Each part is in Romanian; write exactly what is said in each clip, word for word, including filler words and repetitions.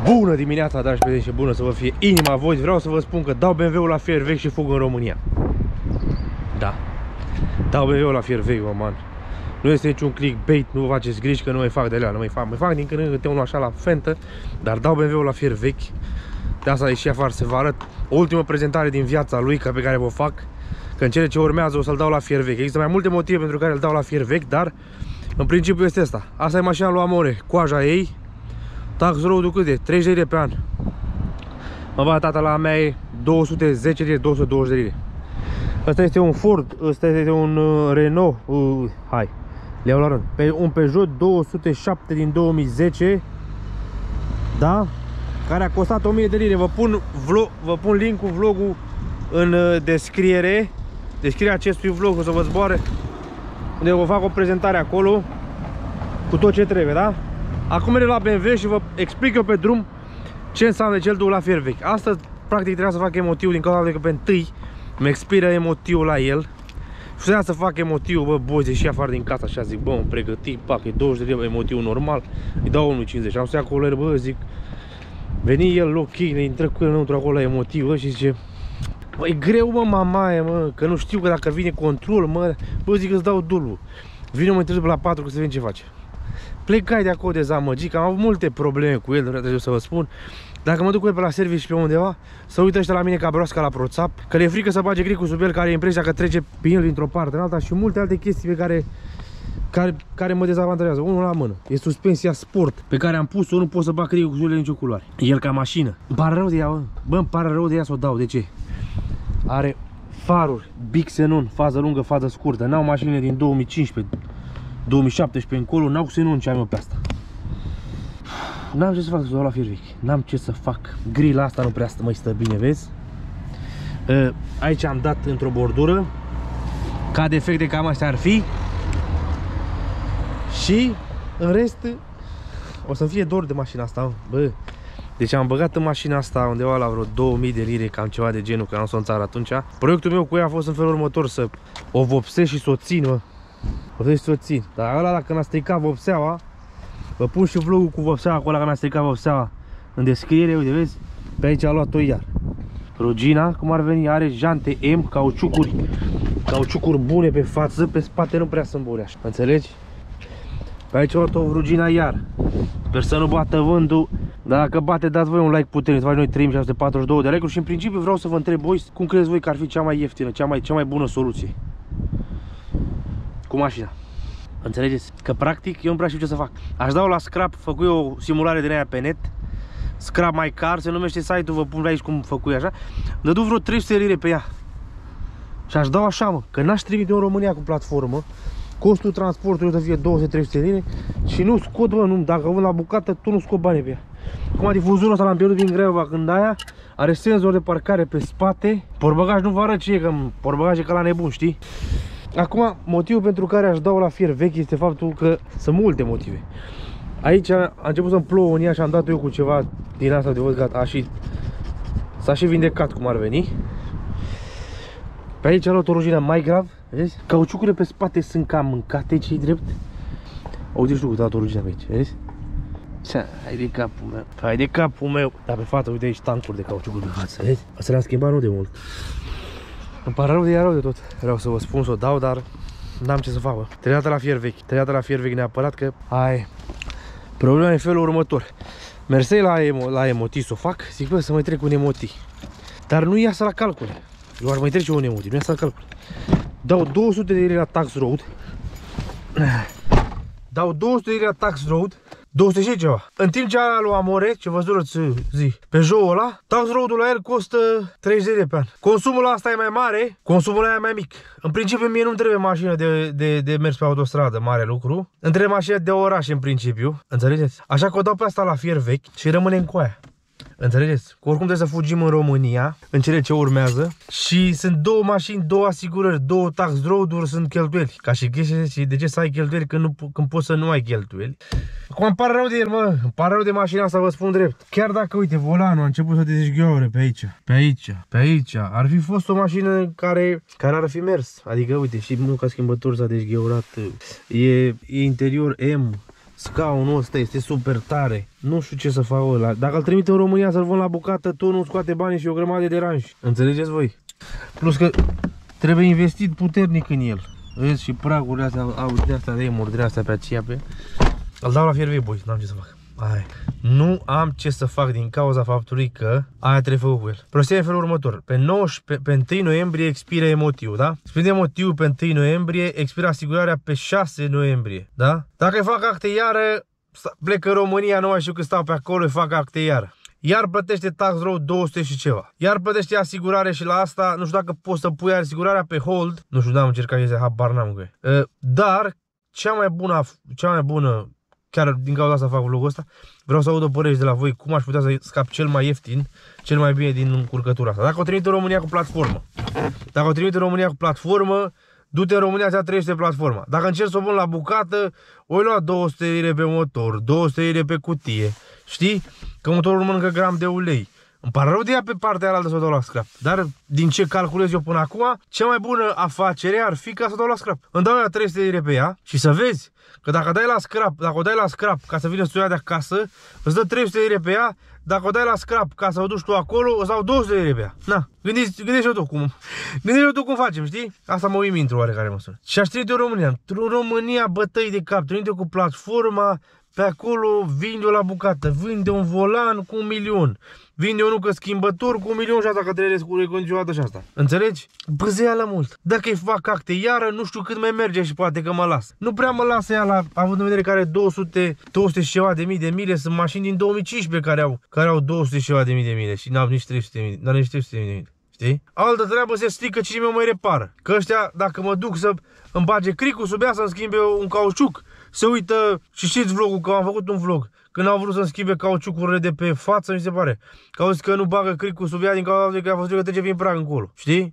Bună dimineața, dragi prieteni, și bună să vă fie inima voi. Vreau să vă spun că dau B M W-ul la fier vechi și fug în România. Da, dau B M W-ul la fier vechi, mă, man. Nu este niciun clickbait, nu vă faceți griji că nu mai fac de lea, nu mai fac. Mai fac din când în când unul așa la fentă, dar dau B M W-ul la fier vechi. De asta a ieșit afară să vă arăt o ultimă prezentare din viața lui, ca pe care vă fac. Că în cele ce urmează o să-l dau la fier vechi. Există mai multe motive pentru care îl dau la fier vechi, dar în principiu este asta. Asta e mașina lui Amore, coaja ei. Tax road-ul cât de? treizeci de lire pe an. Mă va tata la mea e două sute zece lire, două sute douăzeci de lire. Asta este un Ford, ăsta este un uh, Renault, uh, hai, le iau la rând. Pe un Peugeot două sute șapte din două mii zece, da? Care a costat o mie de lire. Vă pun, vlog, vă pun link-ul, vlogul în uh, descriere. Descrierea acestui vlog o să vă zboare, unde vă fac o prezentare acolo cu tot ce trebuie, da? Acum merg la B M W și vă explic eu pe drum ce înseamnă cel duc la fier vechi. Astăzi, practic, trebuia să fac emotiv din cauza că pe întâi îmi expiră emotivul la el. Și trebuia să fac emotiv, bă, boze, și afară din casa, așa zic, bă, mă pregăti, pac, e douăzeci de lei emotivul normal, îi dau unu cincizeci. Am stat acolo, bă, zic, veni el, ok, ne intră cu el înăuntru acolo la emotiv, bă, și zice, bă, e greu, mă, mamaie, mă, că nu știu că dacă vine control, mă, bă, zic, îți dau dulul. Vine mai târziu la patru, că să vedem ce face. Plecai de acolo dezamăgit, că am avut multe probleme cu el, trebuie să vă spun. Dacă mă duc cu el pe la service pe undeva, să uită ăștia la mine ca broasca la proțap, că le e frică să bage gricul sub el, care are impresia că trece pe el dintr-o parte în alta și multe alte chestii pe care, care, care mă dezavantajează. Unul la mână, e suspensia sport pe care am pus-o, nu pot să bag gricul sub el nicio culoare. El ca mașină. Îmi pare rău de ea, bă, bă îmi pare rău de ea să o dau, de ce? Are faruri, Big Xenon, fază lungă, fază scurtă, n-au mașinile din două mii cincisprezece. două mii șaptesprezece încolo, n-au xenon ce am eu pe asta. N-am ce să fac să dau la fier vechi. N-am ce să fac. Grila asta nu prea mai stă bine, vezi? Aici am dat într-o bordură. Ca defecte cam astea ar fi. Și în rest o să fie dor de mașina asta, bă. Deci am băgat în mașina asta undeva la vreo două mii de lire, cam ceva de genul, că am să-o în țară atunci. Proiectul meu cu ea a fost în felul următor: să o vopsesc și să o țin, mă. O să să o țin. Dar ăla, dacă n-a stricat vopseaua, vă pun și vlogul cu vopseaua acolo, dacă n-a stricat vopseaua, în descriere. Uite, vezi? Pe aici a luat-o iar. Rugina, cum ar veni, are jante M, cauciucuri, cauciucuri bune pe față, pe spate nu prea sunt bune așa. Înțelegi? Pe aici a luat-o Rugina iar. Sper să nu bată vântul. Dar dacă bate, dați voi un like puternic. Să faci noi trei mii șase sute patruzeci și doi de like-uri. Și în principiu vreau să vă întreb voi, cum credeți voi că ar fi cea mai ieftină, cea mai, cea mai bună soluție cu mașina? Înțelegeți? Că practic eu nu prea știu ce să fac. Aș dau la scrap, făcui o simulare din aia pe net. Scrap My Car, se numește site-ul, vă pun aici cum făcui așa. Dă du vreo trei sute de lire pe ea. Și aș dau așa, mă, că n-aș trimite în România cu platformă. Costul transportului să fie două sute trei sute de lire. Și nu scot, bă, nu, dacă vând la bucată, tu nu scot banii pe ea. Acum difuzorul ăsta l-am pierdut din Craiova când aia. Are senzor de parcare pe spate. Portbagaj nu vă arăt ce e, că portbagaj e ca la nebun, știi? Acum, motivul pentru care aș dau la fier vechi este faptul că sunt multe motive. Aici a început să-mi plouă în ea și am dat eu cu ceva din asta de văd, gata, și s-a și vindecat cum ar veni. Pe aici a luat o rugină mai grav, vezi? Cauciucurile pe spate sunt cam mâncate, ce-i drept. Auzi și tu cu o rugină pe aici, vezi? Hai de capul meu, hai de capul meu. Dar pe față, uite aici tancuri de cauciucuri pe față, vezi? Asta le-am schimbat nu de mult. Îmi pare rău de ea rău de tot. Vreau să vă spun să o dau, dar n-am ce să fac, bă. Trebuie dată la fier vechi. Trebuie dată la fier vechi neapărat, că ai. Problema e în felul următor. Mersei la, emo, la emoti să o fac, zic, bă, să mai trec un emoti. Dar nu iasă la calcule. Eu aș mai trece un emoti, nu iasă la calcule. Dau două sute de lire la tax road. Dau două sute de lire la tax road. două sute și ceva. În timp ce ala lui Amore, ce vă zurăți zi, Peugeot ăla, tax road-ul la el costă treizeci de lire pe an. Consumul ăsta e mai mare, consumul ăla e mai mic. În principiu mie nu-mi trebuie mașină de, de, de mers pe autostradă, mare lucru. Îmi trebuie mașină de oraș în principiu, înțelegeți? Așa că o dau pe asta la fier vechi și rămânem cu aia. Înțelegeți? Că oricum trebuie să fugim în România, în cele ce urmează. Și sunt două mașini, două asigurări, două tax road-uri, sunt cheltuieli. Ca și chestii, de ce să ai cheltuieli când, nu, când poți să nu ai cheltuieli? Acum îmi pare rău de el, mă, îmi pare rău de mașina asta, vă spun drept. Chiar dacă, uite, volanul a început să dezgheore pe aici, pe aici, pe aici. Ar fi fost o mașină care, care ar fi mers. Adică, uite, și munca schimbător s-a dezgheurat. E, e interior M. Scaunul ăsta este super tare. Nu știu ce să fac ăla. Dacă îl trimit în România să-l vând la bucată, tu nu scoate banii și o grămadă de deranji. Înțelegeți voi? Plus că trebuie investit puternic în el. Vezi, și pragurile astea, au de astea de murdere astea pe aceea pe. Îl dau la fiervei, boys, n-am ce să fac. Aia. Nu am ce să fac din cauza faptului că aia trebuie făcut cu el. Procedea în felul următor. Pe, nouăsprezece, pe, pe întâi noiembrie expiră emotivul, da? Spune emotivul pe întâi noiembrie, expiră asigurarea pe șase noiembrie, da? Dacă îi fac acte iară, plec în România, nu mai știu cât stau pe acolo, îi fac acte iară. Iar plătește tax road două sute și ceva. Iar plătește asigurare și la asta, nu știu dacă poți să pui asigurarea pe hold. Nu știu, n-am încercat, este habar n-am cu uh, Dar, cea mai bună, cea mai bună, chiar din cauza asta fac vlogul ăsta, vreau să aud o părere de la voi cum aș putea să scap cel mai ieftin, cel mai bine din încurcătura asta. Dacă o trimit în România cu platformă, dacă o trimit în România cu platformă, du-te în România, ți-a trei sute platforma. Dacă încerci să o pun la bucată, o lua două sute de lire pe motor, două sute de lire pe cutie. Știi? Că motorul mănâncă gram de ulei. Îmi pare rău de ea pe partea aia să o dau la scrap. Dar din ce calculez eu până acum, cea mai bună afacere ar fi ca să o dau la scrap. Îmi dau eu trei sute de lire pe ea și să vezi că dacă dai la scrap, dacă o dai la scrap ca să vină să o ia de acasă, îți dă trei sute de lire pe ea. Dacă o dai la scrap ca să o duci tu acolo, îți dau două sute de lire pe ea. Na, gândește-o tu cum. Gândește-o tu cum facem, știi? Asta mă uimi într-o oarecare măsură. Și aș trimite în România. În România bătăi de cap, trimite cu platforma, pe acolo vinde-o la bucată, vinde un volan cu un milion. Vinde o nucă schimbător cu un milion și asta că trebuie să recondiționată și asta. Înțelegi? Băzeală mult. Dacă îi fac acte iară, nu știu cât mai merge și poate că mă las. Nu prea mă lasă ea la, având în vedere că are două sute, două sute și ceva de mii de mile, sunt mașini din două mii cincisprezece care au, care au două sute și ceva de mii de mile și n-au nici trei sute de mii, n-au nici trei sute de mii de mile. Știi? Altă treabă se strică cine mi-o mai repară. Că ăștia, dacă mă duc să îmi bage cricul sub ea să-mi schimbe un cauciuc, se uită și știți vlogul, că am făcut un vlog. Când au vrut să-mi schimbe cauciucurile de pe față, mi se pare. Că au zis că nu bagă cricul sub ea din cauza că a fost că trece prin prag încolo. Știi?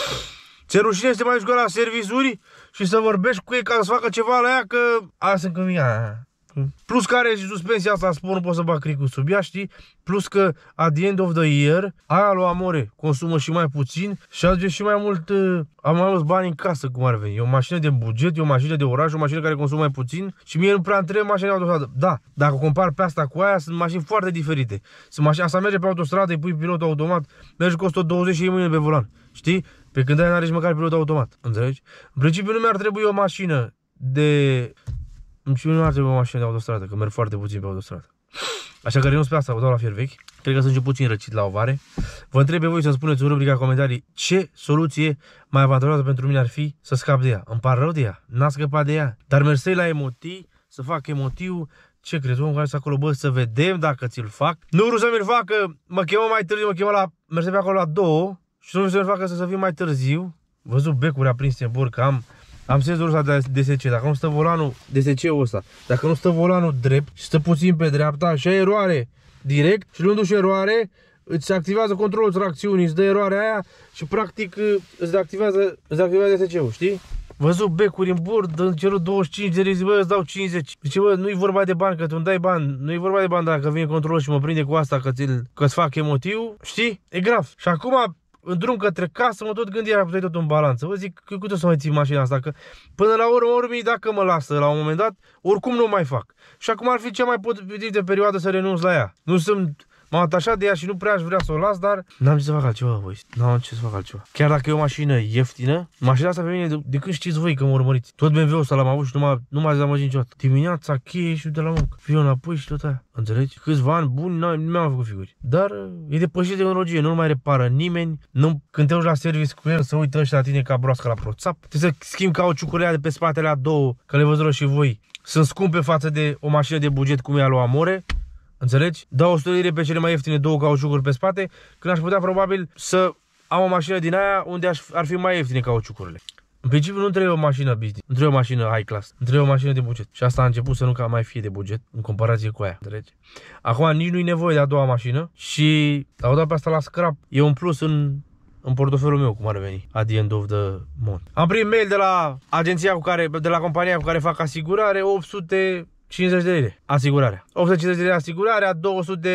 Ți-e rușine să te mai duci la serviciuri și să vorbești cu ei ca să facă ceva la ea, că aia sunt când ea. Plus că are și suspensia asta, spun, nu pot să bag cricul sub ea, știi? Plus că at the end of the year, aia lui Amore consumă și mai puțin și aduce și mai mult, uh, am mai mulți bani în casă, cum ar veni. E o mașină de buget, e o mașină de oraș, o mașină care consumă mai puțin și mie nu prea îmi trebuie mașini de autostradă. Da, dacă compar pe asta cu aia, sunt mașini foarte diferite. Sunt mașini, asta merge pe autostradă, îi pui pilotul automat, merge cu o sută douăzeci și mâine pe volan, știi? Pe când aia n-are și măcar pilot automat, înțelegi? În principiu nu mi-ar trebui o mașină de... În principiu nu ar trebui o mașină de autostradă, că merg foarte puțin pe autostradă. Așa că renunț pe asta, o dau la fier vechi. Cred că sunt și puțin răcit la ovare. Vă întreb pe voi să spuneți în rubrica comentarii ce soluție mai avantajoasă pentru mine ar fi să scap de ea. Îmi pare rău de ea, n-a scăpat de ea. Dar mersei la emotii, să fac emotiu. Ce crezi, omul care este acolo, bă, să vedem dacă ți-l fac. Nu vreau să mi-l fac, că mă chemă mai târziu, mă chemă la, mersei pe acolo la două. Și nu vreau să mi-l facă să, să fie mai târziu. Văzut becuri aprinse în bord, că am... Am senzorul ăsta de D S C, dacă nu stă volanul, D S C-ul ăsta, dacă nu stă volanul drept și stă puțin pe dreapta și ai eroare direct și luându-și eroare, îți activează controlul tracțiunii, îți dă eroarea aia și practic îți deactivează, îți deactivează D S C-ul, știi? Văzut becuri în bord, îmi cerut douăzeci și cinci de lei, zic, bă, îți dau cincizeci. Zice, bă, nu-i vorba de bani, că tu îmi dai bani, nu-i vorba de bani dacă vine controlul și mă prinde cu asta, că ți-l fac emotiv, știi? E grav. Și acum... În drum către casă mă tot gândeam, puteai tot în balanță. Vă zic, cât o să mai ții mașina asta? Că până la urmă, urmii, dacă mă lasă la un moment dat, oricum nu mai fac. Și acum ar fi cea mai potrivită perioadă să renunț la ea. Nu sunt... M-am atașat de ea și nu prea aș vrea să o las, dar n-am ce să fac altceva, voi. N-am ce să fac altceva. Chiar dacă e o mașină ieftină, mașina asta pe mine, de, de când știți voi că mă urmăriți. Tot B M W-ul ăsta l-am avut și nu m-a dezamăgit niciodată. Dimineața, cheie și de la muncă. Fiu înapoi și tot aia. Înțelegi? Câțiva ani buni, nu mi-am făcut figuri. Dar e depășit de tehnologie, nu-l mai repară nimeni. Nu, când te duci la service cu el, să uită ăștia la tine ca broască la proțap. Trebuie să schimbi cauciucurile de pe spatele a două, că le văzură și voi. Sunt scumpe față de o mașină de buget cum e a lui Amore. Înțelegi? Dau o sută de lire pe cele mai ieftine două cauciucuri pe spate, când aș putea probabil să am o mașină din aia unde aș, ar fi mai ieftine cauciucurile. În principiu nu trebuie o mașină business, nu trebuie o mașină high class, nu trebuie o mașină de buget. Și asta a început să nu ca mai fie de buget în comparație cu aia. Înțelegi? Acum nici nu-i nevoie de a doua mașină și au dat pe asta la scrap. E un plus în, în portofelul meu, cum ar veni, at the end of the month. Am primit mail de la agenția cu care, de la compania cu care fac asigurare, opt sute cincizeci de lire asigurarea. opt sute cincizeci de lire asigurarea, două sute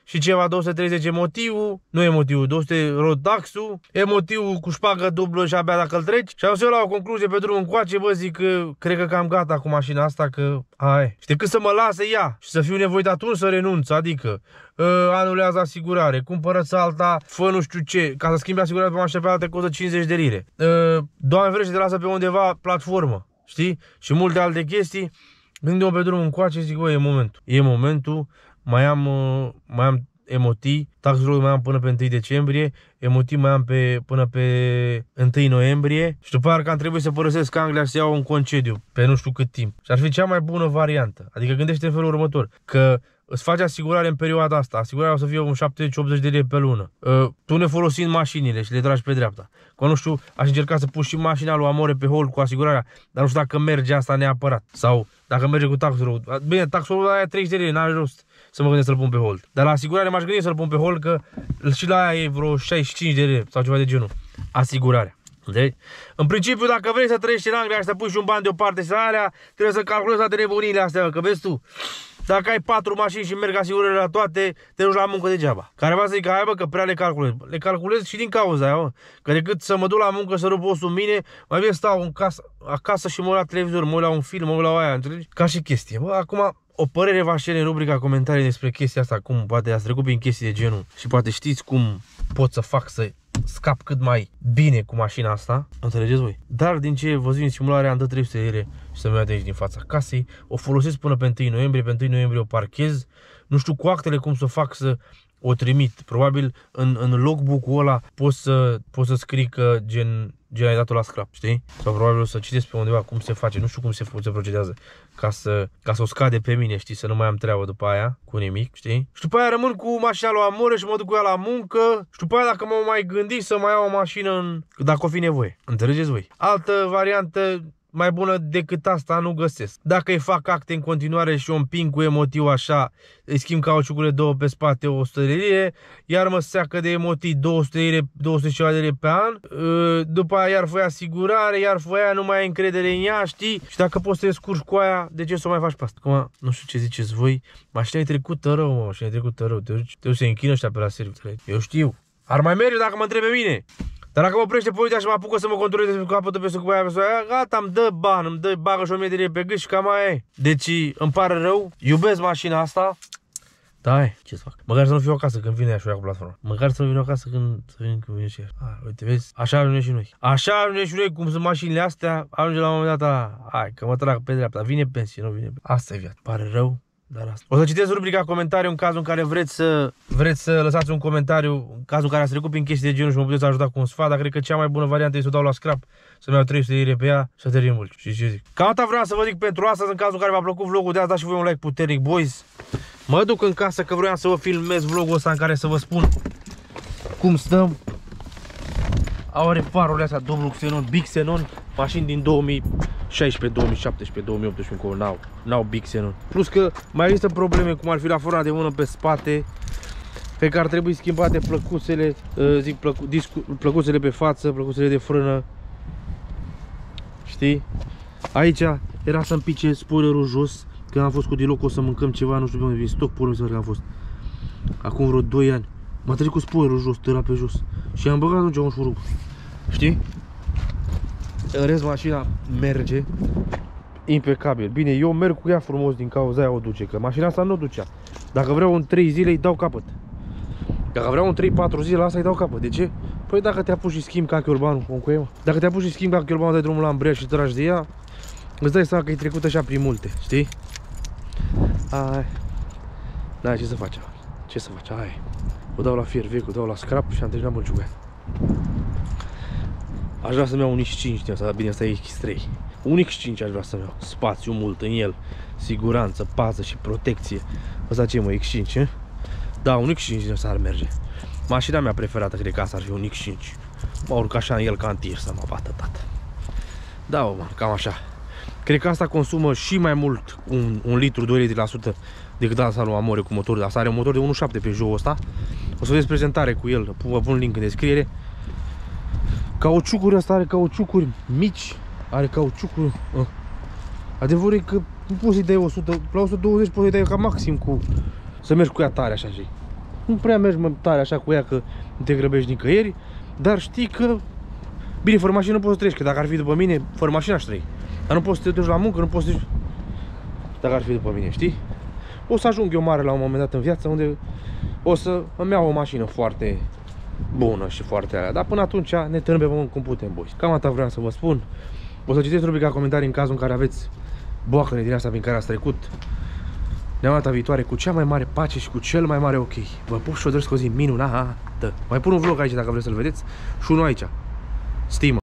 și ceva, două sute treizeci emotivul, nu emotivul, două sute road tax-ul, emotivul cu șpagă dublă și abia dacă îl treci. Și am să eu la o concluzie pe drum încoace, bă, zic că cred că cam gata cu mașina asta, că hai. Și decât să mă lase ea și să fiu nevoit atunci să renunț, adică uh, anulează asigurare, cumpără-ți alta, fă nu știu ce, ca să schimbi asigurarea pe mașina pe alta te costă cincizeci de lire. Uh, Doamne ferește, te lasă pe undeva platformă, știi? Și multe alte chestii. Gândim-o pe drum încoace, zic, bă, e momentul. E momentul, mai am, uh, mai am emotii, taxul mai am până pe întâi decembrie, emotii mai am pe, până pe întâi noiembrie și după aceea că am trebuit să părăsesc Anglia și să iau un concediu pe nu știu cât timp. Și ar fi cea mai bună variantă. Adică gândește în felul următor, că îți faci asigurare în perioada asta, asigurarea o să fie un șaptezeci optzeci de lei pe lună. Uh, tu ne folosind mașinile și le tragi pe dreapta. Că nu știu, aș încerca să pun și mașina lui Amore pe hold cu asigurarea, dar nu știu dacă merge asta neapărat. Sau dacă merge cu taxul. Bine, taxul aia treizeci de lei, n-are rost să mă gândesc să-l pun pe hold. Dar la asigurare m-aș gândi să-l pun pe hold, că și la aia e vreo șaizeci și cinci de lei sau ceva de genul. Asigurarea. Deci, în principiu, dacă vrei să trăiești în Anglia și să pui și un bani deoparte și alea, trebuie să calculezi toate nebunile astea, că vezi tu. Dacă ai patru mașini și merg asigurările la toate, te duci la muncă degeaba. Care va să zic, hai bă, că prea le calculez. Le calculez și din cauza aia, mă. Că decât să mă duc la muncă să rup osul în mine, mai bine stau în casă, acasă și mă uit la televizor, mă uit la un film, mă uit la aia, înțelegi? Ca și chestie. Bă, acum, o părere v-aș cere în rubrica comentarii despre chestia asta, cum poate ați trecut prin chestii de genul și poate știți cum pot să fac să scap cât mai bine cu mașina asta, înțelegeți voi? Dar din ce văzut în simulare am dat trei sute de lire și să-mi iau de aici din fața casei, o folosesc până pe întâi noiembrie, pe întâi noiembrie o parchez, nu știu cu actele cum să fac să o trimit, probabil în, în logbook-ul ăla poți să, poți să scrii că gen, gen ai dat-o la scrap, știi? Sau probabil o să citesc pe undeva cum se face, nu știu cum se, se procedează ca să, ca să o scade pe mine, știi, să nu mai am treabă după aia cu nimic, știi? Și după aia rămân cu mașina lui Amore și mă duc cu ea la muncă și după aia dacă mă mai gândi să mai iau o mașină în... dacă o fi nevoie, înțelegeți voi? Altă variantă mai bună decât asta nu găsesc. Dacă îi fac acte în continuare și o împing cu emotiv așa, îi schimb cauciucurile două pe spate o sută de lire, iar mă seacă de emotiv două sute de lire, două sute ceva de lire pe an, după aia iar foi asigurare, iar foi aia nu mai ai încredere în ea, știi? Și dacă poți să te descurci cu aia, de ce să o mai faci pe asta? Acum, nu știu ce ziceți voi, mașina e trecută rău, mă, mașina e trecută rău, te duci, te duci să închină ăștia pe la serviciu. Eu știu, ar mai merge dacă mă întrebe mine. Dar dacă mă oprește poliția și mă apucă să mă controleze pe capătul pe cu aia, pe aia, gata, îmi dă bani, îmi dă, bagă și o mie de lire pe gât și cam aia e. Deci îmi pare rău, iubesc mașina asta. Da, ce să fac? Măcar să nu fiu acasă când vine ea și o ia cu platforma. Măcar să nu vin acasă când, să vin când vine și ea. Ah, uite, vezi? Așa ajungem și noi. Așa ajungem și noi, cum sunt mașinile astea, ajunge la un moment dat, hai, că mă trag pe dreapta, vine pensie, nu vine pensie. Asta e viața. Pare rău. Dar asta. O să citesc rubrica comentariu în cazul în care vreți să, vreți să lăsați un comentariu, în cazul în care ați trecut prin chestii de genul și mă puteți ajuta cu un sfat, dar cred că cea mai bună variantă este să o dau la scrap, să-mi iau trei sute de lire pe ea și să termin mult. Și ce zic? Cam atât vreau să vă zic pentru astăzi, în cazul în care v-a plăcut vlogul de azi, dați și voi un like puternic, boys. Mă duc în casă că vroiam să vă filmez vlogul ăsta în care să vă spun cum stăm. Au reparurile astea, domnul Xenon, Big Xenon, mașini din două mii șaisprezece, două mii șaptesprezece, două mii optsprezece încolo, n-au, n-au Big Xenon. Plus că mai există probleme cum ar fi la frâna de mână pe spate, pe care ar trebui schimbate plăcuțele, zic plăcu, discu, plăcuțele pe față, plăcuțele de frână. Știi? Aici era să-mi pice spoilerul jos, când am fost cu Diloc o să mâncăm ceva, nu știu pe unde vin stoc, porul că am fost. Acum vreo doi ani. M-a trezit cu spoilerul jos, tăra pe jos. Și am băgat atunci un șurub. Știi? În rest, mașina merge impecabil. Bine, eu merg cu ea frumos din cauza aia o duce, că mașina asta nu o ducea. Dacă vreau în trei zile îi dau capăt. Dacă vreau în trei patru zile la asta îi dau capăt. De ce? Păi dacă te apuci și schimbi ca chiorbanul, cum cu ea, dacă te apuci și schimbi ca chiorbanul, dai drumul la ambreiaj și tragi de ea, îți dai seama că e trecut așa prin multe, știi? Hai. Da, ce să facem? Ce să facem? Hai. O dau la fier vechi, o dau la scrap și am terminat măciuga. Aș vrea să-mi iau un X cinci din asta, bine, asta e X trei. Un X cinci aș vrea să-mi iau. Spațiu mult în el, siguranță, pază și protecție. Ăsta ce e, mă, X cinci, eh? Da, un X cinci din asta ar merge. Mașina mea preferată, cred că asta ar fi un X cinci. Mă urc așa în el ca în tir să mă bată, tată. Da, mă, cam așa. Cred că asta consumă și mai mult, un, un litru, doi litri la sută, decât asta lui Amore cu motor. Asta are un motor de unu virgulă șapte pe joul ăsta. O să vedeți prezentare cu el, vă pun link în descriere. Cauciucuri, asta are cauciucuri mici, are cauciucuri. Uh. Adevărul e că nu poți să-i dai o sută, la o sută douăzeci poți să-i dai ca maxim cu... Să mergi cu ea tare așa, și nu prea mergi mă, tare așa cu ea că nu te grăbești nicăieri, dar știi că, bine, fără mașină nu poți să treci, că dacă ar fi după mine, fără mașină aș trăi. Dar nu poți să te duci la muncă, nu poți să te duci, dacă ar fi după mine, știi? O să ajung eu mare la un moment dat în viață unde o să îmi iau o mașină foarte bună și foarte alea. Dar până atunci ne târâm pe pământ cum putem, boys. Cam atât vreau să vă spun. O să citesc rubrica comentarii în cazul în care aveți boacăne din asta prin care ați trecut. Ne-am data viitoare cu cea mai mare pace și cu cel mai mare ok. Vă pup și o doresc o zi minunată. Mai pun un vlog aici dacă vreți să-l vedeți și unul aici. Stimă.